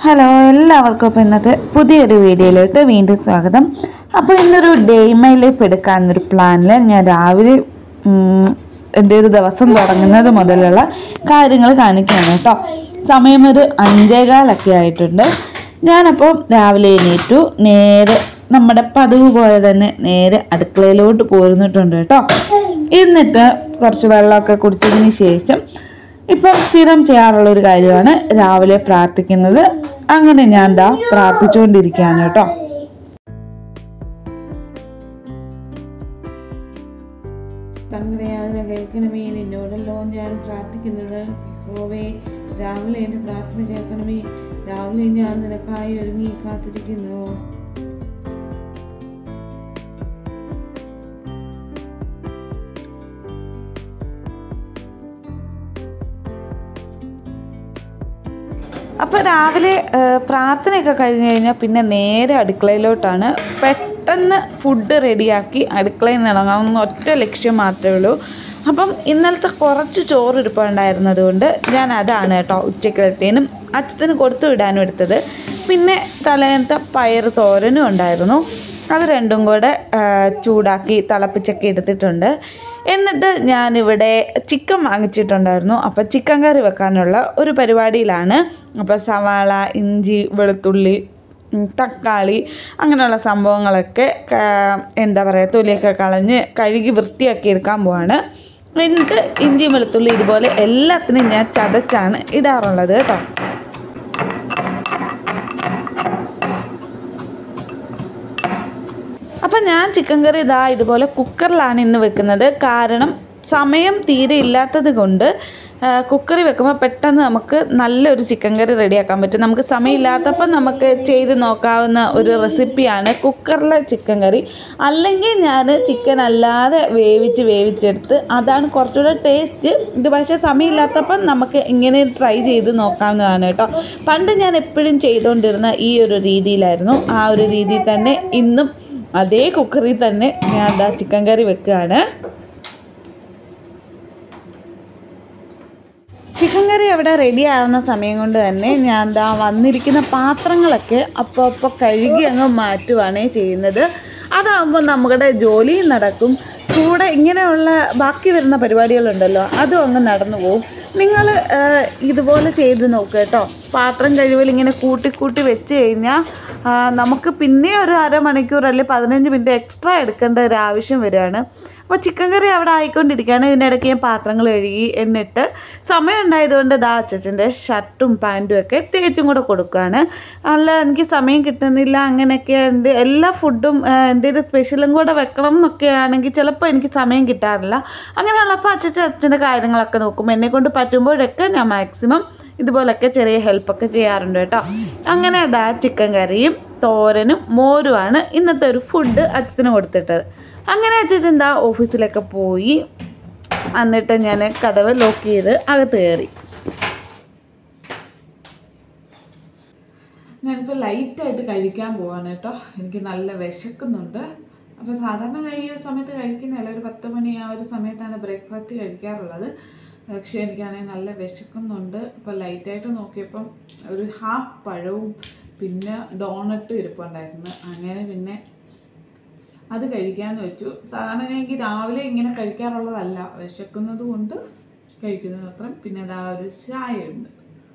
Hello എല്ലാവർക്കും ഇപ്പോൾ ഇന്നത്തെ പുതിയൊരു വീഡിയോയിലോട്ട് വീണ്ടും സ്വാഗതം. അപ്പോൾ ഇന്നൊരു ഡേ മൈ ലൈഫ് എടുക്കാമെന്നൊരു പ്ലാനിൽ ഞാൻ രാവിലെ എൻ്റെ ഒരു ദിവസം തുടങ്ങുന്നത് മുതലുള്ള കാര്യങ്ങൾ കാണിക്കുകയാണ് കേട്ടോ. സമയം ഒരു 5:15 ആയിട്ടുണ്ട്. ഞാനപ്പോൾ രാവിലെ എണീറ്റു, നേരെ നമ്മുടെ പതിവ് പോലെ തന്നെ നേരെ അടുക്കളയിലോട്ട് പോരുന്നിട്ടുണ്ട് കേട്ടോ. എന്നിട്ട് കുറച്ച് വെള്ളമൊക്കെ കുടിച്ചതിന് ശേഷം ഇപ്പം സ്ഥിരം ചെയ്യാറുള്ളൊരു കാര്യമാണ് രാവിലെ പ്രാർത്ഥിക്കുന്നത്. അങ്ങനെ ഞാൻ പ്രാർത്ഥിച്ചുകൊണ്ടിരിക്കുകയാണ് കേട്ടോ. തങ്ങളുടെ കേൾക്കണമേ, നിന്നോടല്ലോ ഞാൻ പ്രാർത്ഥിക്കുന്നത്. യഹോവേ, രാവിലെ എൻ്റെ പ്രാർത്ഥന കേൾക്കണമേ. രാവിലെ ഞാൻ നിനക്കായി ഒരുങ്ങി കാത്തിരിക്കുന്നു. അപ്പോൾ രാവിലെ പ്രാർത്ഥനയൊക്കെ കഴിഞ്ഞ് കഴിഞ്ഞാൽ പിന്നെ നേരെ അടുക്കളയിലോട്ടാണ്. പെട്ടെന്ന് ഫുഡ് റെഡിയാക്കി അടുക്കളയിൽ നിന്ന് ഇറങ്ങാമെന്ന് ഒറ്റ ലക്ഷ്യം മാത്രമേ ഉള്ളൂ. അപ്പം ഇന്നലത്തെ കുറച്ച് ചോറ് ഇരിപ്പുണ്ടായിരുന്നത് കൊണ്ട് ഞാൻ അതാണ് കേട്ടോ ഉച്ചക്കലത്തേനും അച്ഛന് കൊടുത്തു വിടാനും എടുത്തത്. പിന്നെ തലേന്നത്തെ പയർ തോരനും ഉണ്ടായിരുന്നു. അത് രണ്ടും കൂടെ ചൂടാക്കി തിളപ്പിച്ചൊക്കെ എടുത്തിട്ടുണ്ട്. എന്നിട്ട് ഞാനിവിടെ ചിക്കൻ വാങ്ങിച്ചിട്ടുണ്ടായിരുന്നു. അപ്പോൾ ചിക്കൻ കറി വെക്കാനുള്ള ഒരു പരിപാടിയിലാണ്. അപ്പോൾ സവാള, ഇഞ്ചി, വെളുത്തുള്ളി, തക്കാളി അങ്ങനെയുള്ള സംഭവങ്ങളൊക്കെ എന്താ പറയുക, തൊലിയൊക്കെ കളഞ്ഞ് കഴുകി വൃത്തിയാക്കി എടുക്കാൻ പോവാണ്. എന്നിട്ട് ഇഞ്ചി വെളുത്തുള്ളി ഇതുപോലെ എല്ലാത്തിനും ഞാൻ ചതച്ചാണ് ഇടാറുള്ളത് കേട്ടോ. അപ്പം ഞാൻ ചിക്കൻ കറി ഇതുപോലെ കുക്കറിലാണ് ഇന്ന് വെക്കുന്നത്. കാരണം സമയം തീരെ ഇല്ലാത്തത് കൊണ്ട് കുക്കറിൽ വെക്കുമ്പോൾ പെട്ടെന്ന് നമുക്ക് നല്ലൊരു ചിക്കൻ കറി റെഡിയാക്കാൻ പറ്റും. നമുക്ക് സമയമില്ലാത്തപ്പം നമുക്ക് ചെയ്ത് നോക്കാവുന്ന ഒരു റെസിപ്പിയാണ് കുക്കറിലെ ചിക്കൻ കറി. അല്ലെങ്കിൽ ഞാൻ ചിക്കൻ അല്ലാതെ വേവിച്ചെടുത്ത് അതാണ് കുറച്ചുകൂടെ ടേസ്റ്റ്. ഇത് പക്ഷേ സമയമില്ലാത്തപ്പം നമുക്ക് ഇങ്ങനെ ട്രൈ ചെയ്ത് നോക്കാവുന്നതാണ് കേട്ടോ. പണ്ട് ഞാൻ എപ്പോഴും ചെയ്തുകൊണ്ടിരുന്ന ഈ ഒരു രീതിയിലായിരുന്നു. ആ ഒരു രീതിയിൽ തന്നെ ഇന്നും അതേ കുക്കറിൽ തന്നെ ഞാൻ ചിക്കൻ കറി വെക്കുകയാണ്. ചിക്കൻ കറി അവിടെ റെഡി ആവുന്ന സമയം കൊണ്ട് തന്നെ ഞാൻ വന്നിരിക്കുന്ന പാത്രങ്ങളൊക്കെ അപ്പോൾ കഴുകി അങ്ങ് മാറ്റുവാണ് ചെയ്യുന്നത്. അതാകുമ്പോൾ നമ്മുടെ ജോലിയും നടക്കും, കൂടെ ഇങ്ങനെയുള്ള ബാക്കി വരുന്ന പരിപാടികളുണ്ടല്ലോ അതും അങ്ങ് നടന്നു പോകും. നിങ്ങൾ ഇതുപോലെ ചെയ്ത് നോക്കുക കേട്ടോ. പാത്രം കഴിവൽ ഇങ്ങനെ കൂട്ടി വെച്ച് കഴിഞ്ഞാൽ നമുക്ക് പിന്നെ ഒരു അരമണിക്കൂർ അല്ലെങ്കിൽ 15 മിനിറ്റ് എക്സ്ട്രാ എടുക്കേണ്ട ഒരു ആവശ്യം വരികയാണ്. അപ്പോൾ ചിക്കൻ കറി അവിടെ ആയിക്കൊണ്ടിരിക്കുകയാണ്. ഇതിനിടയ്ക്ക് ഞാൻ പാത്രങ്ങൾ കഴുകി. എന്നിട്ട് സമയം ഉണ്ടായതുകൊണ്ട് അച്ഛൻ്റെ ഷർട്ടും പാൻറ്റും ഒക്കെ തേച്ചും കൂടെ കൊടുക്കുകയാണ്. അല്ല എനിക്ക് സമയം കിട്ടുന്നില്ല, അങ്ങനെയൊക്കെ എല്ലാ ഫുഡും എന്തെങ്കിലും സ്പെഷ്യലും കൂടെ വെക്കണം എന്നൊക്കെ ആണെങ്കിൽ ചിലപ്പോൾ എനിക്ക് സമയം കിട്ടാറില്ല. അങ്ങനെയുള്ളപ്പോൾ അച്ഛൻ്റെ കാര്യങ്ങളൊക്കെ നോക്കും. എന്നെക്കൊണ്ട് പറ്റുമ്പോഴൊക്കെ ഞാൻ മാക്സിമം ഇതുപോലൊക്കെ ചെറിയ ഹെൽപ്പൊക്കെ ചെയ്യാറുണ്ട് കേട്ടോ. അങ്ങനെ ചിക്കൻ കറിയും തോരനും മോരുമാണ് ഇന്നത്തെ ഒരു ഫുഡ് അച്ഛന് കൊടുത്തിട്ടത്. അങ്ങനെ അച്ഛൻ ഓഫീസിലൊക്കെ പോയി. എന്നിട്ട് ഞാൻ കതവ് ലോക്ക് ചെയ്ത് അകത്ത് കയറി. ഞാനിപ്പോൾ ലൈറ്റായിട്ട് കഴിക്കാൻ പോവാണ് കേട്ടോ. എനിക്ക് നല്ല വിശക്കുന്നുണ്ട്. അപ്പോൾ സാധാരണ ഈ ഒരു സമയത്ത് കഴിക്കുന്നതല്ല, ഒരു 10 മണി ആ ഒരു സമയത്താണ് ബ്രേക്ക്ഫാസ്റ്റ് കഴിക്കാറുള്ളത്. പക്ഷേ എനിക്കാണെങ്കിൽ നല്ല വിശക്കുന്നുണ്ട്. ഇപ്പോൾ ലൈറ്റായിട്ട് നോക്കിയപ്പം ഒരു ഹാഫ് പഴവും പിന്നെ ഡോണട്ടും ഇരിപ്പുണ്ടായിരുന്നു. അങ്ങനെ പിന്നെ അത് കഴിക്കാമെന്ന് വെച്ചു. സാധാരണ എനിക്ക് രാവിലെ ഇങ്ങനെ കഴിക്കാറുള്ളതല്ല, വിശക്കുന്നത് കൊണ്ട് കഴിക്കുന്നത് മാത്രം. പിന്നെ ഒരു ചായയുണ്ട്.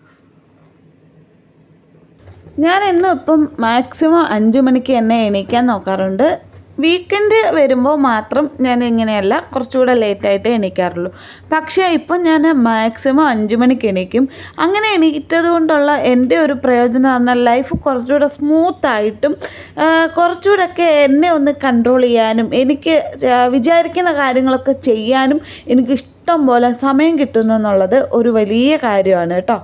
ഞാൻ എന്നും ഇപ്പം മാക്സിമം 5 മണിക്ക് എന്നെ എണീക്കാൻ നോക്കാറുണ്ട്. വീക്കെൻഡ് വരുമ്പോൾ മാത്രം ഞാൻ ഇങ്ങനെയല്ല, കുറച്ചുകൂടെ ലേറ്റായിട്ട് എണീക്കാറുള്ളൂ. പക്ഷേ ഇപ്പം ഞാൻ മാക്സിമം 5 മണിക്ക് എണീക്കും. അങ്ങനെ എണീറ്റത് കൊണ്ടുള്ള എൻ്റെ ഒരു പ്രയോജനം പറഞ്ഞാൽ ലൈഫ് കുറച്ചുകൂടെ സ്മൂത്തായിട്ടും കുറച്ചുകൂടെയൊക്കെ എന്നെ ഒന്ന് കൺട്രോൾ ചെയ്യാനും എനിക്ക് വിചാരിക്കുന്ന കാര്യങ്ങളൊക്കെ ചെയ്യാനും എനിക്ക് ഇഷ്ടം പോലെ സമയം കിട്ടുന്നു എന്നുള്ളത് ഒരു വലിയ കാര്യമാണ് കേട്ടോ.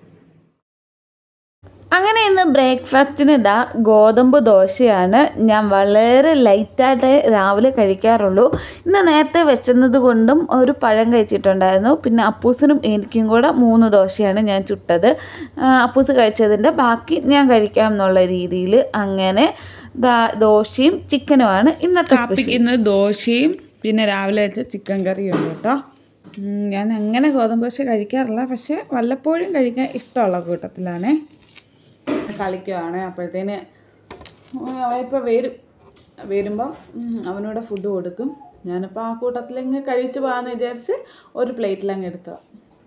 അങ്ങനെ ഇന്ന് ബ്രേക്ക്ഫാസ്റ്റിന് ഗോതമ്പ് ദോശയാണ്. ഞാൻ വളരെ ലൈറ്റായിട്ട് രാവിലെ കഴിക്കാറുള്ളൂ. ഇന്ന് നേരത്തെ വെച്ചത് കൊണ്ടും ഒരു പഴം കഴിച്ചിട്ടുണ്ടായിരുന്നു. പിന്നെ അപ്പൂസിനും എനിക്കും കൂടെ 3 ദോശയാണ് ഞാൻ ചുട്ടത്. അപ്പൂസ് കഴിച്ചതിൻ്റെ ബാക്കി ഞാൻ കഴിക്കാം എന്നുള്ള രീതിയിൽ അങ്ങനെ ദോശയും ചിക്കനുമാണ് ഇന്നത്തെ സ്പെഷ്യൽ. ദോശയും പിന്നെ രാവിലെ വെച്ച ചിക്കൻ കറിയും ഉണ്ട് കേട്ടോ. ഞാൻ അങ്ങനെ ഗോതമ്പ് ദോശ കഴിക്കാറില്ല, പക്ഷേ വല്ലപ്പോഴും കഴിക്കാൻ ഇഷ്ടമുള്ള കൂട്ടത്തിലാണേ. കളിക്കുവാണ്. അപ്പോഴത്തേന് ഇപ്പോൾ വരുമ്പം അവനോട് ഫുഡ് കൊടുക്കും. ഞാനിപ്പോൾ ആ കൂട്ടത്തിലങ്ങ് കഴിച്ച് പോകാമെന്ന് വിചാരിച്ച് ഒരു പ്ലേറ്റിലങ്ങ് എടുത്തതാണ്.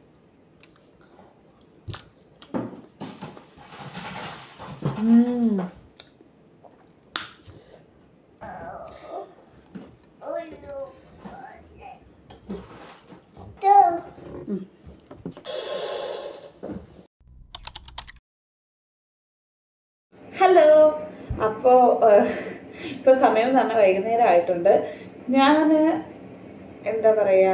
ഹലോ, അപ്പോൾ ഇപ്പോൾ സമയം എന്ന് പറഞ്ഞാൽ വൈകുന്നേരം ആയിട്ടുണ്ട്. ഞാൻ എന്താ പറയുക,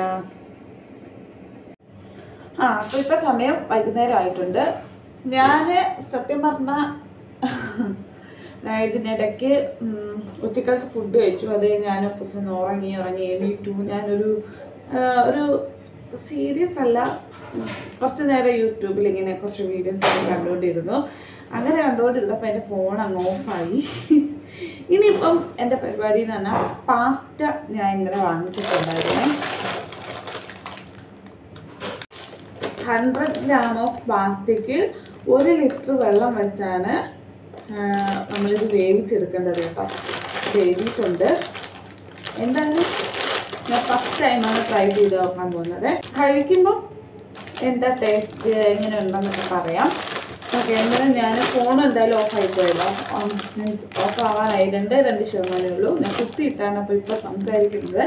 അപ്പോൾ ഇപ്പോൾ സമയം വൈകുന്നേരം ആയിട്ടുണ്ട്. ഞാൻ സത്യം പറഞ്ഞാൽ ഇതിനിടയ്ക്ക് ഉച്ചക്കാലത്ത് ഫുഡ് കഴിച്ചു. അത് ഞാൻ കുറച്ച് ഉറങ്ങി എണീറ്റു. ഞാനൊരു സീരിയസ് അല്ല, കുറച്ച് നേരം യൂട്യൂബിൽ ഇങ്ങനെ കുറച്ച് വീഡിയോസ് കണ്ടുകൊണ്ടിരുന്നു. അങ്ങനെ കണ്ടുകൊണ്ടിരുന്നപ്പോൾ എൻ്റെ ഫോൺ അങ്ങ് ഓഫായി. ഇനിയിപ്പം എൻ്റെ പരിപാടി എന്ന് പറഞ്ഞാൽ പാസ്ത ഞാൻ ഇന്നലെ വാങ്ങിച്ചിട്ടുണ്ടായിരുന്നേ. 100 ഗ്രാം ഓഫ് പാസ്തയ്ക്ക് 1 ലിറ്റർ വെള്ളം വെച്ചാണ് നമ്മളിത് വേവിച്ചെടുക്കേണ്ടത് കേട്ടോ. വേവിച്ചിട്ടുണ്ട്. എന്തായാലും ഞാൻ ഫസ്റ്റ് ടൈമാണ് ട്രൈ ചെയ്ത് നോക്കാൻ പോകുന്നത്. കഴിക്കുമ്പോൾ എന്താ ടേസ്റ്റ് എങ്ങനെ ഉണ്ടെന്നൊക്കെ പറയാം. ഓക്കെ, എന്തായാലും ഞാൻ ഫോൺ എന്തായാലും ഓഫായി പോയല്ലോ. മീൻസ് ഓഫ് ആവാനായി 2% ഉള്ളൂ. ഞാൻ കുത്തിയിട്ടാണ് അപ്പോൾ ഇപ്പോൾ സംസാരിക്കുന്നത്.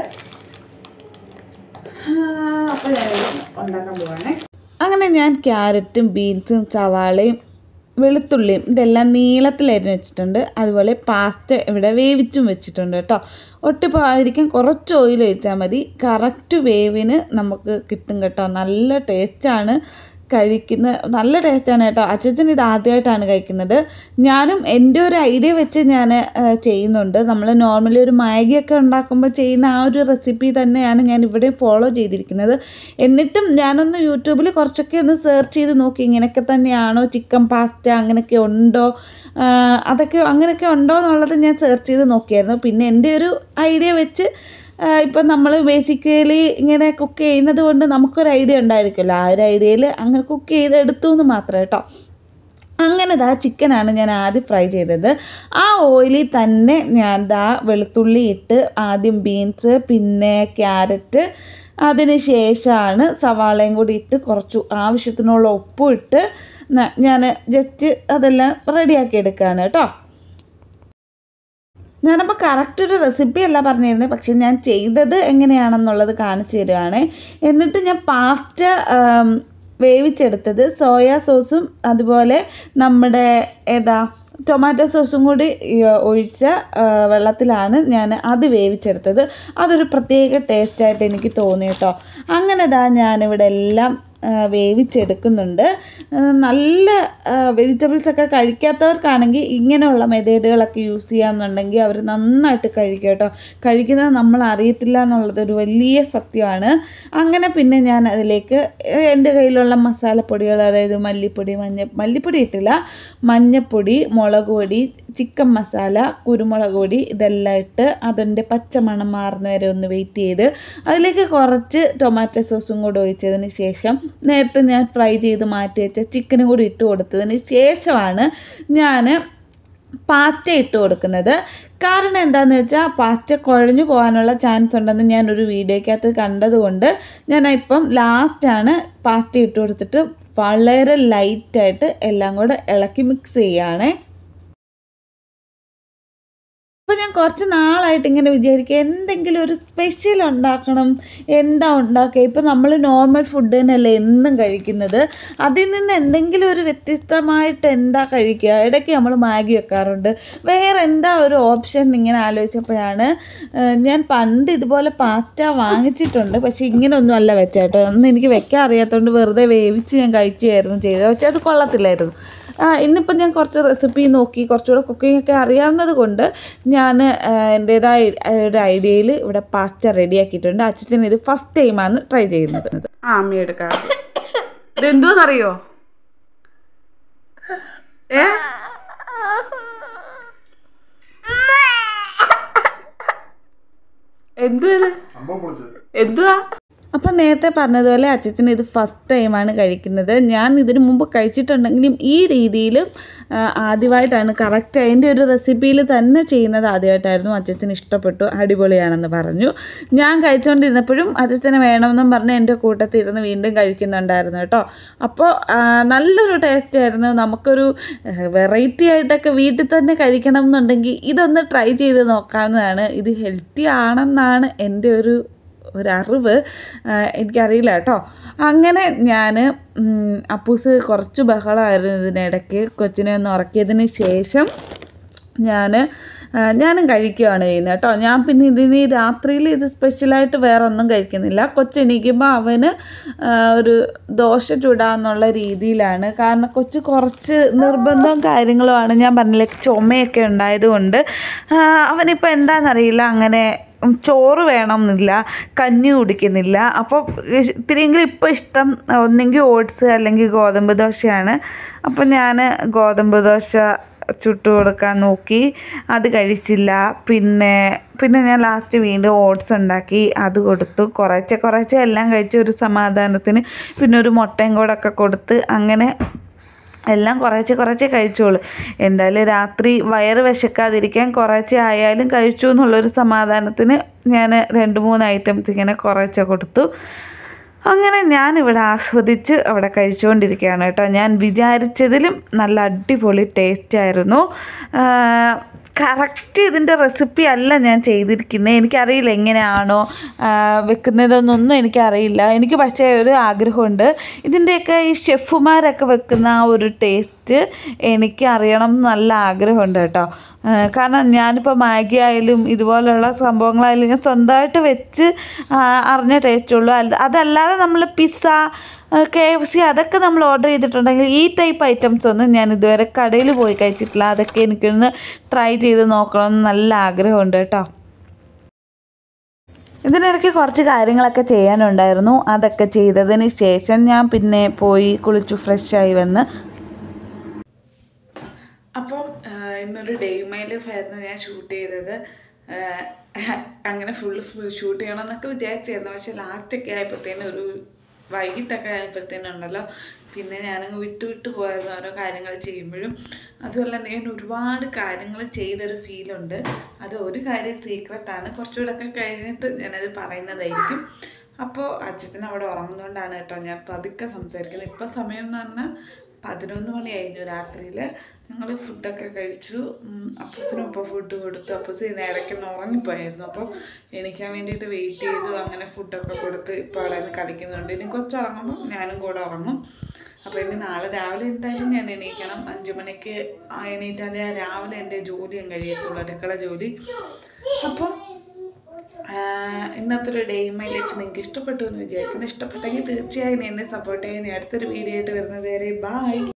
അപ്പോൾ ഞാനിത് ഉണ്ടാക്കാൻ പോവാണേ. അങ്ങനെ ഞാൻ ക്യാരറ്റും ബീൻസും സവാളയും വെളുത്തുള്ളിയും ഇതെല്ലാം നീളത്തിലരിഞ്ഞ് വെച്ചിട്ടുണ്ട്. അതുപോലെ പാസ്ത ഇവിടെ വേവിച്ചും വെച്ചിട്ടുണ്ട് കേട്ടോ. ഒട്ടിപ്പോകാതിരിക്കാൻ കുറച്ച് ഓയിൽ ഒഴിച്ചാൽ മതി. കറക്റ്റ് വേവിന് നമുക്ക് കിട്ടും കേട്ടോ. നല്ല ടേസ്റ്റാണ് നല്ല ടേസ്റ്റാണ് കേട്ടോ. അച്ഛൻ ഇത് ആദ്യമായിട്ടാണ് കഴിക്കുന്നത്. ഞാനും എൻ്റെ ഒരു ഐഡിയ വെച്ച് ഞാൻ ചെയ്യുന്നുണ്ട്. നമ്മൾ നോർമലി ഒരു മാഗിയൊക്കെ ഉണ്ടാക്കുമ്പോൾ ചെയ്യുന്ന ആ ഒരു റെസിപ്പി തന്നെയാണ് ഞാൻ ഇവിടെ ഫോളോ ചെയ്തിരിക്കുന്നത്. എന്നിട്ടും ഞാനൊന്ന് യൂട്യൂബിൽ കുറച്ചൊക്കെ ഒന്ന് സെർച്ച് ചെയ്ത് നോക്കി, ഇങ്ങനെയൊക്കെ തന്നെയാണോ ചിക്കൻ പാസ്ത അങ്ങനെയൊക്കെ ഉണ്ടോ, അങ്ങനെയൊക്കെ ഉണ്ടോ എന്നുള്ളത് ഞാൻ സെർച്ച് ചെയ്ത് നോക്കിയായിരുന്നു. പിന്നെ എൻ്റെ ഒരു ഐഡിയ വെച്ച് ഇപ്പം നമ്മൾ ബേസിക്കലി ഇങ്ങനെ കുക്ക് ചെയ്യുന്നത് കൊണ്ട് നമുക്കൊരു ഐഡിയ ഉണ്ടായിരിക്കുമല്ലോ. ആ ഒരു ഐഡിയയിൽ അങ്ങ് കുക്ക് ചെയ്തെടുത്തു എന്ന് മാത്രം കേട്ടോ. അങ്ങനെ ചിക്കനാണ് ഞാൻ ആദ്യം ഫ്രൈ ചെയ്തത്. ആ ഓയിലിൽ തന്നെ ഞാൻ വെളുത്തുള്ളി ഇട്ട് ആദ്യം ബീൻസ്, പിന്നെ ക്യാരറ്റ്, അതിന് ശേഷമാണ് സവാളയും കൂടി ഇട്ട് കുറച്ച് ആവശ്യത്തിനുള്ള ഉപ്പും ഇട്ട് ഞാൻ ജസ്റ്റ് അതെല്ലാം റെഡിയാക്കി എടുക്കുകയാണ് കേട്ടോ. ഞാനപ്പോൾ കറക്റ്റ് ഒരു റെസിപ്പി അല്ല പറഞ്ഞിരുന്നത്, പക്ഷെ ഞാൻ ചെയ്തത് എങ്ങനെയാണെന്നുള്ളത് കാണിച്ചു തരികയാണ്. എന്നിട്ട് ഞാൻ പാസ്ത വേവിച്ചെടുത്തത് സോയാ സോസും അതുപോലെ നമ്മുടെ ടൊമാറ്റോ സോസും കൂടി ഒഴിച്ച വെള്ളത്തിലാണ് ഞാൻ അത് വേവിച്ചെടുത്തത്. അതൊരു പ്രത്യേക ടേസ്റ്റായിട്ട് എനിക്ക് തോന്നി കേട്ടോ. അങ്ങനെ ഞാനിവിടെ എല്ലാം വേവിച്ചെടുക്കുന്നുണ്ട്. നല്ല വെജിറ്റബിൾസൊക്കെ കഴിക്കാത്തവർക്കാണെങ്കിൽ ഇങ്ങനെയുള്ള മെത്തേഡുകളൊക്കെ യൂസ് ചെയ്യാമെന്നുണ്ടെങ്കിൽ അവർ നന്നായിട്ട് കഴിക്കും കേട്ടോ. കഴിക്കുന്നത് നമ്മൾ അറിയത്തില്ല എന്നുള്ളതൊരു വലിയ സത്യമാണ്. അങ്ങനെ പിന്നെ ഞാൻ അതിലേക്ക് എൻ്റെ കയ്യിലുള്ള മസാലപ്പൊടികൾ, അതായത് മല്ലിപ്പൊടി ഇട്ടില്ല, മഞ്ഞൾപ്പൊടി, മുളക് പൊടി, ചിക്കൻ മസാല, കുരുമുളക് പൊടി, ഇതെല്ലാം ഇട്ട് അതിൻ്റെ പച്ചമണം മാറുന്ന വരെ ഒന്ന് വെയിറ്റ് ചെയ്ത് അതിലേക്ക് കുറച്ച് ടൊമാറ്റോ സോസും കൂടി ഒഴിച്ചതിന് ശേഷം നേരത്തെ ഞാൻ ഫ്രൈ ചെയ്ത് മാറ്റി വെച്ച ചിക്കനും കൂടി ഇട്ട് കൊടുത്തതിന് ശേഷമാണ് ഞാൻ പാസ്ത ഇട്ട് കൊടുക്കുന്നത്. കാരണം എന്താണെന്ന് വെച്ചാൽ പാസ്ത കുഴഞ്ഞു പോകാനുള്ള ചാൻസ് ഉണ്ടെന്ന് ഞാനൊരു വീഡിയോയ്ക്കകത്ത് കണ്ടതുകൊണ്ട് ഞാൻ ഇപ്പം ലാസ്റ്റാണ് പാസ്ത ഇട്ട് കൊടുത്തിട്ട് വളരെ ലൈറ്റായിട്ട് എല്ലാം കൂടെ ഇളക്കി മിക്സ് ചെയ്യുകയാണേ. അപ്പോൾ ഞാൻ കുറച്ച് നാളായിട്ട് ഇങ്ങനെ വിചാരിക്കുക എന്തെങ്കിലും ഒരു സ്പെഷ്യൽ ഉണ്ടാക്കണം, എന്താ ഉണ്ടാക്കുക. ഇപ്പോൾ നമ്മൾ നോർമൽ ഫുഡ് തന്നെയല്ലേ എന്നും കഴിക്കുന്നത്, അതിൽ നിന്ന് എന്തെങ്കിലും ഒരു വ്യത്യസ്തമായിട്ട് എന്താ കഴിക്കുക. ഇടയ്ക്ക് നമ്മൾ മാഗി വെക്കാറുണ്ട്, വേറെ എന്താ ഒരു ഓപ്ഷൻ ഇങ്ങനെ ആലോചിച്ചപ്പോഴാണ് ഞാൻ പണ്ട് ഇതുപോലെ പാസ്ത വാങ്ങിച്ചിട്ടുണ്ട്, പക്ഷേ ഇങ്ങനെയൊന്നും അല്ല വെച്ചേട്ടോ. അന്ന് എനിക്ക് വെക്കാൻ അറിയാത്തതുകൊണ്ട് വെറുതെ വേവിച്ച് ഞാൻ കഴിക്കുകയായിരുന്നു ചെയ്തത്, പക്ഷേ അത് കൊള്ളത്തില്ലായിരുന്നു. ഇന്നിപ്പം ഞാൻ കുറച്ച് റെസിപ്പി നോക്കി കുറച്ചുകൂടെ കുക്കിങ്ങൊക്കെ അറിയാവുന്നത് കൊണ്ട് ഞാൻ എൻ്റേതായ ഒരു ഐഡിയയിൽ ഇവിടെ പാസ്ത റെഡിയാക്കിയിട്ടുണ്ട്. അച്ഛൻ ഇത് ഫസ്റ്റ് ടൈമാണ് ട്രൈ ചെയ്യുന്നത്. അമ്മ എടുക്കാം. ഇതെന്തോന്നറിയോ? എന്തുവാ? അപ്പം നേരത്തെ പറഞ്ഞതുപോലെ അച്ചച്ചൻ ഇത് ഫസ്റ്റ് ടൈമാണ് കഴിക്കുന്നത്. ഞാൻ ഇതിന് മുമ്പ് കഴിച്ചിട്ടുണ്ടെങ്കിലും ഈ രീതിയിൽ ആദ്യമായിട്ടാണ്, കറക്റ്റ് അതിൻ്റെ ഒരു റെസിപ്പിയിൽ തന്നെ ചെയ്യുന്നത് ആദ്യമായിട്ടായിരുന്നു. അച്ചച്ചന് ഇഷ്ടപ്പെട്ടു, അടിപൊളിയാണെന്ന് പറഞ്ഞു. ഞാൻ കഴിച്ചുകൊണ്ടിരുന്നപ്പോഴും അച്ചച്ചന് വേണമെന്നും പറഞ്ഞ് എൻ്റെ കൂട്ടത്തിൽ ഇരുന്ന് വീണ്ടും കഴിക്കുന്നുണ്ടായിരുന്നു കേട്ടോ. അപ്പോൾ നല്ലൊരു ടേസ്റ്റ് ആയിരുന്നു. നമുക്കൊരു വെറൈറ്റി ആയിട്ടൊക്കെ വീട്ടിൽ തന്നെ കഴിക്കണം എന്നുണ്ടെങ്കിൽ ഇതൊന്ന് ട്രൈ ചെയ്ത് നോക്കാവുന്നതാണ്. ഇത് ഹെൽത്തി ആണെന്നാണ് എൻ്റെ ഒരറിവ്, എനിക്കറിയില്ല കേട്ടോ. അങ്ങനെ ഞാൻ അപ്പൂസ് കുറച്ച് ബഹളമായിരുന്നു ഇതിനിടയ്ക്ക്. കൊച്ചിനെ ഒന്ന് ഉറക്കിയതിന് ശേഷം ഞാനും കഴിക്കുകയാണ് ചെയ്യുന്നത് കേട്ടോ. ഞാൻ പിന്നെ ഇതിന് രാത്രിയിൽ ഇത് സ്പെഷ്യലായിട്ട് വേറെ ഒന്നും കഴിക്കുന്നില്ല. കൊച്ചെണീക്കുമ്പോൾ അവന് ഒരു ദോശ ചുടാന്നുള്ള രീതിയിലാണ്. കാരണം കൊച്ച് കുറച്ച് നിർബന്ധവും കാര്യങ്ങളുമാണ്. ഞാൻ പറഞ്ഞില്ലേ, ചുമയൊക്കെ ഉണ്ടായതുകൊണ്ട് അവനിപ്പോൾ എന്താണെന്നറിയില്ല, അങ്ങനെ ചോറ് വേണമെന്നില്ല, കഞ്ഞി കുടിക്കുന്നില്ല. അപ്പോൾ ഇത്തിരിയെങ്കിലും ഇപ്പോൾ ഇഷ്ടം ഒന്നെങ്കിൽ ഓട്സ് അല്ലെങ്കിൽ ഗോതമ്പ് ദോശയാണ്. അപ്പോൾ ഞാൻ ഗോതമ്പ് ദോശ ചുട്ടു കൊടുക്കാൻ നോക്കി, അത് കഴിച്ചില്ല. പിന്നെ ഞാൻ ലാസ്റ്റ് വീണ്ടും ഓട്സ് ഉണ്ടാക്കി, അത് കൊടുത്തു. കുറേശ്ശെ എല്ലാം കഴിച്ച് ഒരു സമാധാനത്തിന്. പിന്നെ ഒരു മുട്ടയും കൂടെ ഒക്കെ കൊടുത്ത് അങ്ങനെ എല്ലാം കുറേശ്ശെ കഴിച്ചോളൂ. എന്തായാലും രാത്രി വയറ് വിശക്കാതിരിക്കാൻ കുറേശ്ശെ ആയാലും കഴിച്ചു എന്നുള്ളൊരു സമാധാനത്തിന് ഞാൻ 2-3 ഐറ്റംസ് ഇങ്ങനെ കുറേശ്ശെ കൊടുത്തു. അങ്ങനെ ഞാനിവിടെ ആസ്വദിച്ച് അവിടെ കഴിച്ചുകൊണ്ടിരിക്കുകയാണ് കേട്ടോ. ഞാൻ വിചാരിച്ചതിലും നല്ല അടിപൊളി ടേസ്റ്റായിരുന്നു. കറക്റ്റ് ഇതിൻ്റെ റെസിപ്പി അല്ല ഞാൻ ചെയ്തിരിക്കുന്നത്. എനിക്കറിയില്ല എങ്ങനെയാണോ വെക്കുന്നതെന്നൊന്നും എനിക്കറിയില്ല. എനിക്ക് പക്ഷേ ഒരു ആഗ്രഹമുണ്ട്, ഇതിൻ്റെയൊക്കെ ഈ ഷെഫുമാരൊക്കെ വെക്കുന്ന ആ ഒരു ടേസ്റ്റ് എനിക്ക് അറിയണം എന്ന് നല്ല ആഗ്രഹമുണ്ട് കേട്ടോ. കാരണം ഞാനിപ്പോൾ മാഗി ആയാലും ഇതുപോലെയുള്ള സംഭവങ്ങളായാലും ഞാൻ സ്വന്തമായിട്ട് വെച്ച് അറിഞ്ഞ ടേസ്റ്റുള്ളൂ. അതല്ലാതെ നമ്മൾ പിസ്സ, KFC അതൊക്കെ നമ്മൾ ഓർഡർ ചെയ്തിട്ടുണ്ടെങ്കിൽ ഈ ടൈപ്പ് ഐറ്റംസ് ഒന്നും ഞാൻ ഇതുവരെ കടയിൽ പോയി കഴിച്ചിട്ടില്ല. അതൊക്കെ എനിക്കൊന്ന് ട്രൈ ചെയ്ത് നോക്കണമെന്ന് നല്ല ആഗ്രഹമുണ്ട് കേട്ടോ. ഇതിനിടയ്ക്ക് കുറച്ച് കാര്യങ്ങളൊക്കെ ചെയ്യാനുണ്ടായിരുന്നു. അതൊക്കെ ചെയ്തതിന് ശേഷം ഞാൻ പിന്നെ പോയി കുളിച്ചു ഫ്രഷായി വന്ന്. അപ്പം ഇന്നൊരു ഡേ മൈ ലൈഫ് ആയിരുന്നു ഞാൻ ഷൂട്ട് ചെയ്തത്. അങ്ങനെ ഫുള്ള് ഷൂട്ട് ചെയ്യണമെന്നൊക്കെ വിചാരിച്ചായിരുന്നു. പക്ഷെ ലാസ്റ്റൊക്കെ ആയപ്പോഴത്തേനും ഒരു വൈകിട്ടൊക്കെ ആയപ്പോഴത്തേനുണ്ടല്ലോ, പിന്നെ ഞാനങ്ങ് വിട്ടു പോയായിരുന്നു ഓരോ കാര്യങ്ങൾ ചെയ്യുമ്പോഴും. അതുപോലെ ഞാൻ ഒരുപാട് കാര്യങ്ങൾ ചെയ്തൊരു ഫീലുണ്ട്. അത് ഒരു കാര്യം സീക്രട്ടാണ്, കുറച്ചുകൂടെയൊക്കെ കഴിഞ്ഞിട്ട് ഞാനത് പറയുന്നതായിരിക്കും. അപ്പോൾ അച്ഛൻ അവിടെ ഉറങ്ങുന്നതുകൊണ്ടാണ് കേട്ടോ ഞാൻ പതുക്കെ സംസാരിക്കുന്നത്. ഇപ്പോൾ സമയം എന്ന് പറഞ്ഞാൽ 11 മണിയായിരുന്നു രാത്രിയിൽ. ഞങ്ങൾ ഫുഡൊക്കെ കഴിച്ചു. അപ്പൂസിനും ഇപ്പോൾ ഫുഡ് കൊടുത്തു. അപ്പൂസ് ഇടയ്ക്കൊന്ന് ഉറങ്ങിപ്പോയായിരുന്നു. അപ്പോൾ എണീക്കാൻ വേണ്ടിയിട്ട് വെയിറ്റ് ചെയ്തു. അങ്ങനെ ഫുഡൊക്കെ കൊടുത്ത് ഇപ്പോൾ അവിടെ നിന്ന് കളിക്കുന്നുണ്ട്. ഇനി കൊച്ചുറങ്ങുമ്പോൾ ഞാനും കൂടെ ഉറങ്ങും. അപ്പോൾ ഇനി നാളെ രാവിലെ എന്തായാലും ഞാൻ എണീക്കണം. 5 മണിക്ക് എണീറ്റാലേ രാവിലെ എൻ്റെ ജോലിയും കഴിയത്തുള്ളൂ, അടുക്കള ജോലി. അപ്പം ഇന്നത്തെ ഒരു ഡേ ഇൻ മൈ ലൈഫ് നിങ്ങൾക്ക് ഇഷ്ടപ്പെട്ടു എന്ന് വിചാരിക്കുന്നു. ഇഷ്ടപ്പെട്ടെങ്കിൽ തീർച്ചയായും എന്നെ സപ്പോർട്ട് ചെയ്യാൻ അടുത്തൊരു വീഡിയോ ആയിട്ട് വരുന്നത് വരെ ബൈ.